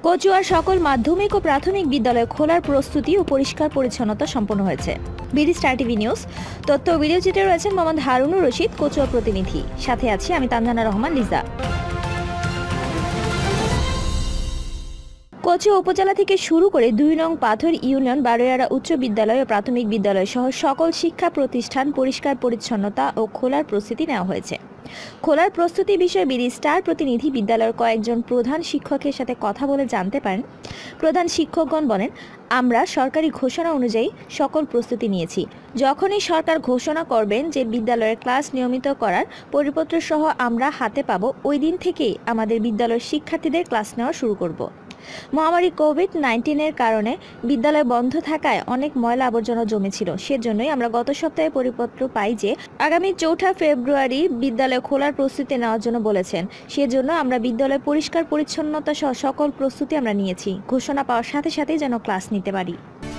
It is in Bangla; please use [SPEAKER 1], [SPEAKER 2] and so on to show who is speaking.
[SPEAKER 1] কচুয়ার সকল মাধ্যমিক ও প্রাথমিক বিদ্যালয় খোলার প্রস্তুতি ও পরিষ্কার পরিচ্ছন্নতা সম্পন্ন হয়েছে। বিডি স্টার টিভি নিউজ তথ্য ও ভিডিও চিত্রে রয়েছেন মোহাম্মদ হারুনুর রশিদ, কচুয়া প্রতিনিধি। সাথে আছি আমি তানজানা রহমান লিজা। কচুয়া উপজেলা থেকে শুরু করে ২ নং পাথর ইউনিয়ন বারোয়ারা উচ্চ বিদ্যালয় ও প্রাথমিক বিদ্যালয় সহ সকল শিক্ষা প্রতিষ্ঠান পরিষ্কার পরিচ্ছন্নতা ও খোলার প্রস্তুতি নেওয়া হয়েছে। খোলার প্রস্তুতি বিষয়ে বিডি স্টার প্রতিনিধি বিদ্যালয়ের কয়েকজন প্রধান শিক্ষকের সাথে কথা বলে জানতে পারেন। প্রধান শিক্ষকগণ বলেন, আমরা সরকারি ঘোষণা অনুযায়ী সকল প্রস্তুতি নিয়েছি। যখনই সরকার ঘোষণা করবেন যে বিদ্যালয়ের ক্লাস নিয়মিত করার পরিপত্র সহ আমরা হাতে পাবো, ওই দিন থেকেই আমাদের বিদ্যালয়ের শিক্ষার্থীদের ক্লাস নেওয়া শুরু করব। মহামারী কোভিড-19-এর কারণে বিদ্যালয় বন্ধ থাকায় অনেক ময়লা আবর্জনা জমেছিল। সেজন্যই আমরা গত সপ্তাহে পরিপত্র পাই যে আগামী ৪ ফেব্রুয়ারি বিদ্যালয় খোলার প্রস্তুতি নেওয়ার জন্য বলেছেন। সেজন্য আমরা বিদ্যালয় পরিষ্কার পরিচ্ছন্নতা সহ সকল প্রস্তুতি আমরা নিয়েছি, ঘোষণা পাওয়ার সাথে সাথেই যেন ক্লাস নিতে পারি।